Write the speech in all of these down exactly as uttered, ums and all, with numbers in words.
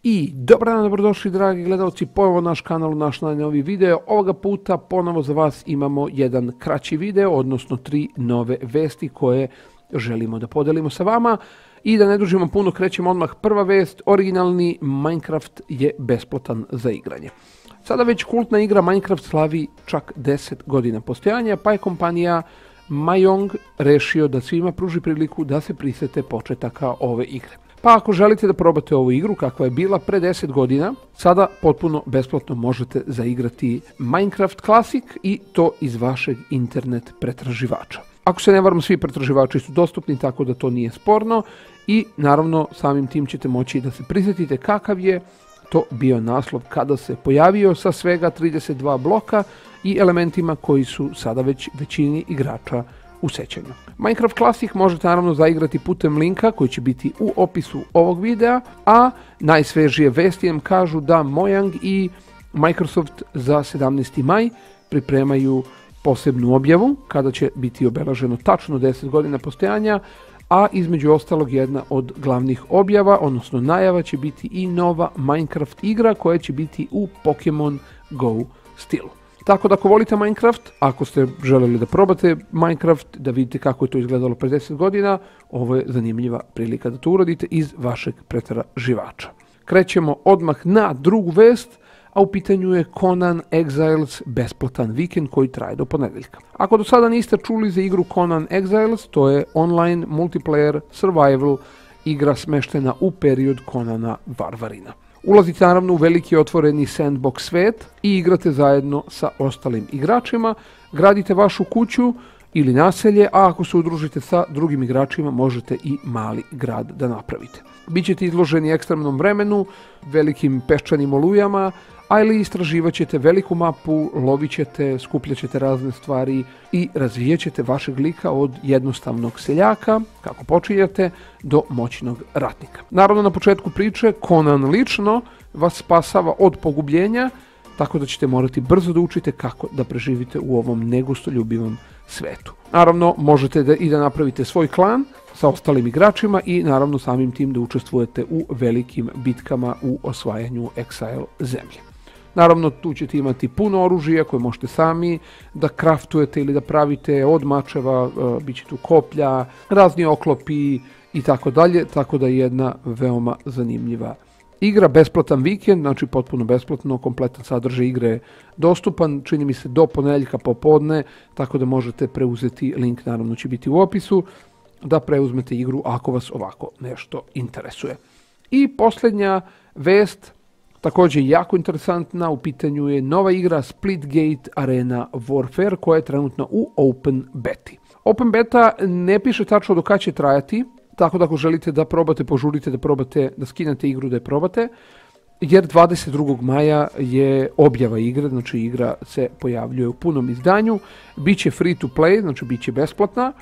I dobar dan, dobrodošli dragi gledalci, ponovo naš kanal, naš najnoviji video. Ovoga puta ponovo za vas imamo jedan kraći video, odnosno tri nove vesti koje želimo da podelimo sa vama. I da ne dužimo puno, krećemo odmah. Prva vest, originalni Minecraft je besplatan za igranje. Sada već kultna igra Minecraft slavi čak deset godina postojanja, pa je kompanija Mojang rešio da svima pruži priliku da se prisete početaka ove igre. Pa ako želite da probate ovu igru kakva je bila pre deset godina, sada potpuno besplatno možete zaigrati Minecraft Classic i to iz vašeg internet pretraživača. Ako se ne varam, svi pretraživači su dostupni, tako da to nije sporno i naravno samim tim ćete moći da se prisjetite kakav je to bio naslov kada se pojavio sa svega trideset dva bloka i elementima koji su sada već većini igrača u sećanju. Minecraft Classic možete naravno zaigrati putem linka koji će biti u opisu ovog videa, a najsvežije vesti nam kažu da Mojang i Microsoft za sedamnaesti maj pripremaju posebnu objavu kada će biti obeleženo tačno deset godina postojanja, a između ostalog jedna od glavnih objava, odnosno najava, će biti i nova Minecraft igra koja će biti u Pokemon Go stilu. Tako da ako volite Minecraft, ako ste želeli da probate Minecraft, da vidite kako je to izgledalo pre deset godina, ovo je zanimljiva prilika da to uradite iz vašeg pretraživača. Krećemo odmah na drugu vest, a u pitanju je Conan Exiles besplatan vikend koji traje do ponedeljka. Ako do sada niste čuli za igru Conan Exiles, to je online multiplayer survival igra smeštena u period Conana Varvarina. Ulazite naravno u veliki otvoreni sandbox svet i igrate zajedno sa ostalim igračima, gradite vašu kuću ili naselje, a ako se udružite sa drugim igračima možete i mali grad da napravite. Bićete izloženi ekstremnom vremenu, velikim peščanim olujama, ali istraživat ćete veliku mapu, lovit ćete, skupljat ćete razne stvari i razvijat ćete vašeg lika od jednostavnog seljaka, kako počinjete, do moćnog ratnika. Naravno, na početku priče Conan lično vas spasava od pogubljenja, tako da ćete morati brzo da učite kako da preživite u ovom negustoljubivom svetu. Naravno, možete da i da napravite svoj klan sa ostalim igračima i naravno samim tim da učestvujete u velikim bitkama u osvajanju Exile zemlje. Naravno, tu ćete imati puno oružja koje možete sami da kraftujete ili da pravite od mačeva, bit će tu koplja, razni oklopi i tako dalje, tako da je jedna veoma zanimljiva igra. Besplatan vikend, znači potpuno besplatno, kompletan sadržaj igre je dostupan, čini mi se do ponedeljka popodne, tako da možete preuzeti, link naravno će biti u opisu, da preuzmete igru ako vas ovako nešto interesuje. I posljednja vest, također jako interesantna, u pitanju je nova igra Splitgate Arena Warfare koja je trenutno u Open Beti. Open Beta ne piše tačno do kada će trajati, tako da ako želite da probate, požurite da probate, da skinete igru da je probate, jer dvadeset drugog maja je objava igre, znači igra se pojavljuje u punom izdanju, biće free to play, znači biće besplatna,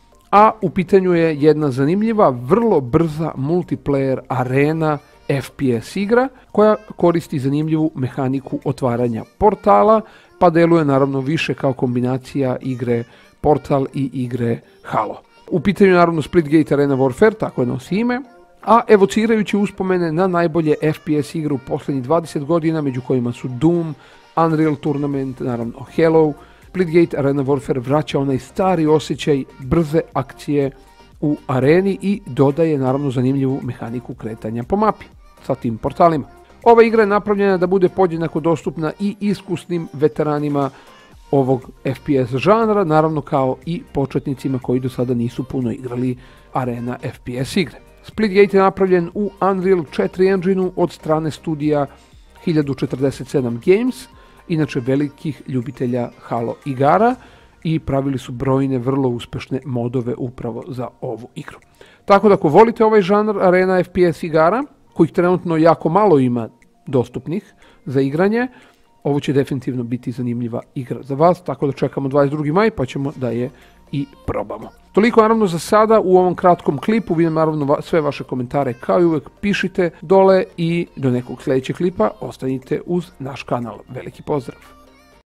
a u pitanju je jedna zanimljiva, vrlo brza multiplayer arena F P S igra koja koristi zanimljivu mehaniku otvaranja portala, pa deluje naravno više kao kombinacija igre Portal i igre Halo. U pitanju je naravno Splitgate Arena Warfare, tako je nosi ime, a evocirajući uspomene na najbolje F P S igre u posljednjih dvadeset godina, među kojima su Doom, Unreal Tournament, naravno Halo, Splitgate Arena Warfare vraća onaj stari osjećaj brze akcije u areni i dodaje naravno zanimljivu mehaniku kretanja po mapi sa tim portalima. Ova igra je napravljena da bude podjednako dostupna i iskusnim veteranima ovog F P S žanra, naravno kao i početnicima koji do sada nisu puno igrali arena F P S igre. Splitgate je napravljen u Unreal četiri engine-u od strane studija hiljadu četrdeset sedam Games, inače velikih ljubitelja Halo igara, i pravili su brojne vrlo uspešne modove upravo za ovu igru. Tako da ako volite ovaj žanr arena F P S igara, kojih trenutno jako malo ima dostupnih za igranje, ovo će definitivno biti zanimljiva igra za vas, tako da čekamo dvadeset drugi maj pa ćemo da je i probamo. Toliko naravno za sada u ovom kratkom klipu, vidim naravno sve vaše komentare kao i uvek pišite dole i do nekog sljedećeg klipa ostanite uz naš kanal. Veliki pozdrav!